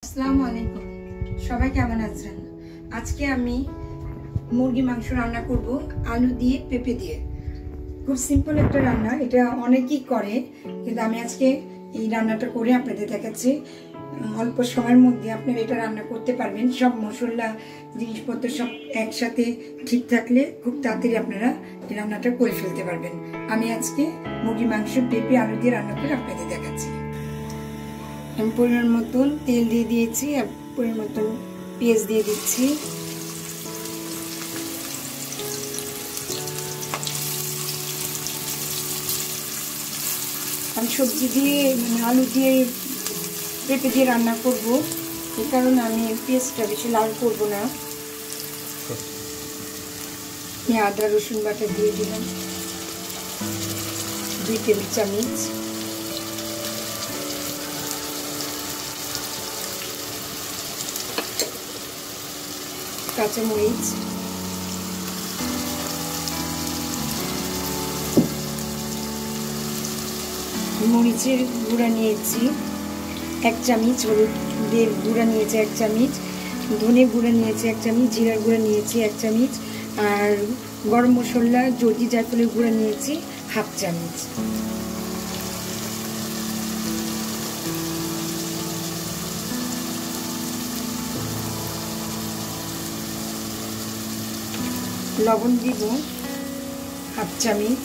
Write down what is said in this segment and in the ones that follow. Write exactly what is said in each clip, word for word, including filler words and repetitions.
আসসালামু আলাইকুম, সবাই কেমন আছেন? আজকে আমি মুরগি মাংস রান্না করব আলু দিয়ে পেঁপে দিয়ে। খুব সিম্পল একটা রান্না, এটা অনেকেই করে, কিন্তু আমি আজকে এই রান্নাটা করে আপনাদের দেখাচ্ছি। অল্প সময়ের মধ্যে আপনারা এটা রান্না করতে পারবেন। সব মশলা জিনিসপত্র সব একসাথে ঠিক থাকলে খুব তাড়াতাড়ি আপনারা এই রান্নাটা করে ফেলতে পারবেন। আমি আজকে মুরগি মাংস পেঁপে আলু দিয়ে রান্না করে আপনাদের দেখাচ্ছি। আমি পরিমাণ মতন তেল দিয়ে দিয়েছি আর পরিমাণ মতন পেঁয়াজ দিয়ে দিচ্ছি। আমি সবজি দিয়ে মানে আলু দিয়ে পেঁপে দিয়ে রান্না করব, এই কারণে আমি পেঁয়াজটা বেশি লাল করব না। আদা রসুন বাটা দিয়ে দিলাম দুই টেবিল চামচ। কাঁচামরিচ, মরিচের গুঁড়া নিয়েছি এক চামচ, হলুদের গুঁড়া নিয়েছি এক চামচ, ধনে গুঁড়া নিয়েছি এক চামচ, জিরার গুঁড়া নিয়েছি এক চামচ, আর গরম মশলা জলদি জায়ফলের গুঁড়া নিয়েছি হাফ চামচ। লবণ দিব হাফ চামচ,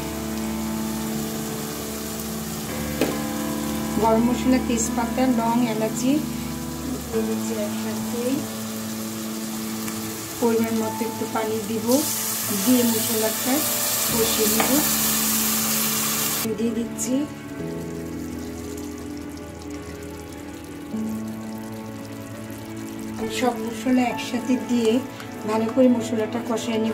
গরম মশলা তেজপাতা লং এলাচি দিয়ে দিচ্ছি একসাথে। পরিমাণ মতো একটু পানি দিব, দিয়ে মশলাটা কষিয়ে নেব। দিয়ে দিচ্ছি সব মশলা একসাথে দিয়ে ভালো করে মশলাটা কষিয়ে নেব।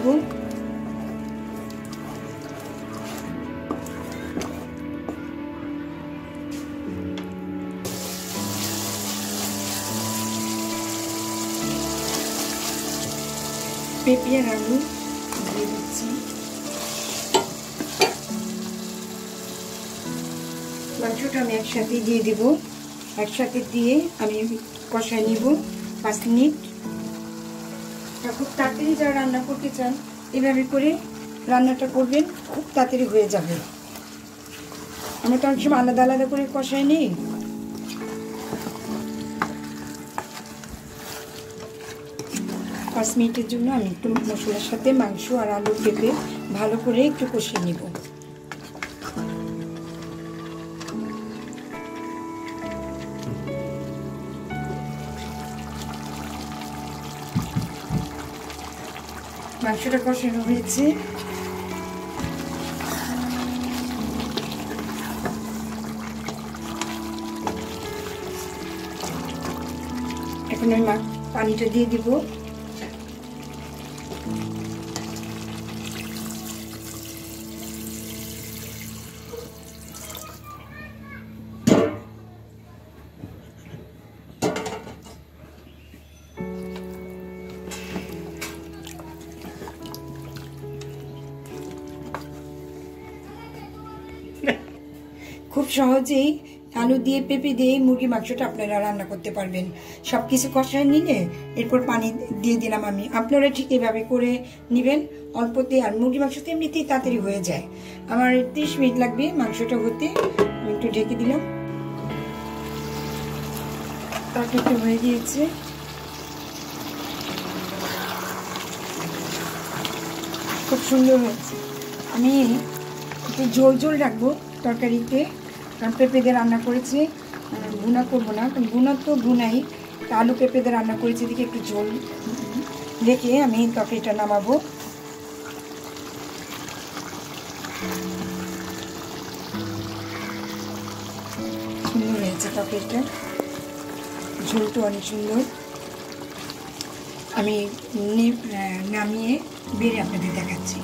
পেঁপে আর আলু দিয়ে দিচ্ছি। মাংসটা আমি একসাথে দিয়ে দিব, একসাথে দিয়ে আমি কষায় নিব পাঁচ মিনিট। খুব তাড়াতাড়ি যারা রান্না করতে চান এভাবে করে রান্নাটা করবেন, খুব তাড়াতাড়ি হয়ে যাবে। আমরা তো অনেক সময় আলাদা আলাদা করে কষাই নিই। পাঁচ মিনিটের জন্য আমি একটু মশলার সাথে মাংস আর আলু পেঁপে ভালো করে একটু কষিয়ে নিব। মাংসটা কষানো হয়েছে, এখন আমি পানিটা দিয়ে দিব। খুব সহজেই আলু দিয়ে পেঁপে দিয়ে মুরগি মাংসটা আপনারা রান্না করতে পারবেন। সব কিছু কষায় নিলে এরপর পানি দিয়ে দিলাম আমি। আপনারা ঠিক এভাবে করে নেবেন অল্পতে। আর মুরগি মাংস তো এমনিতেই তাড়াতাড়ি হয়ে যায়। আমার ত্রিশ মিনিট লাগবে মাংসটা হতে। আমি একটু ঢেকে দিলাম। তরকারিটা হয়ে গিয়েছে। খুব সুন্দর হয়েছে। আমি একটু ঝোল ঝোল রাখবো তরকারিতে, কারণ পেঁপে দিয়ে রান্না করেছি, ভুনা করবো না, কারণ ভুনা তো ভুনাই। আলু পেঁপে দিয়ে রান্না করেছি, এদিকে একটু ঝোল রেখে আমি তরকারিটা নামাবো। সুন্দর হয়েছে তরকারিটা, ঝোলটা অনেক সুন্দর। আমি নামিয়ে বেড়ে আপনাদের দেখাচ্ছি।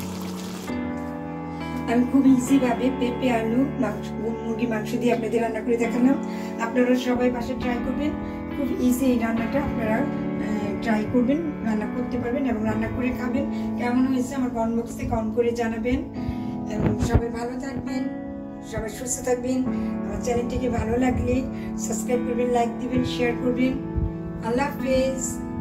আমি খুব ইজিভাবে পেঁপে আলু মাংস মুরগি মাংস দিয়ে আপনাদের রান্না করে দেখালাম। আপনারা সবাই বাসায় ট্রাই করবেন। খুব ইজি এই রান্নাটা, আপনারা ট্রাই করবেন, রান্না করতে পারবেন এবং রান্না করে খাবেন। কেমন হয়েছে আমার কমেন্ট বক্সে কমেন্ট করে জানাবেন। এবং সবাই ভালো থাকবেন, সবাই সুস্থ থাকবেন। আমার চ্যানেলটিকে ভালো লাগলে সাবস্ক্রাইব করবেন, লাইক দিবেন, শেয়ার করবেন। আল্লাহ হাফেজ।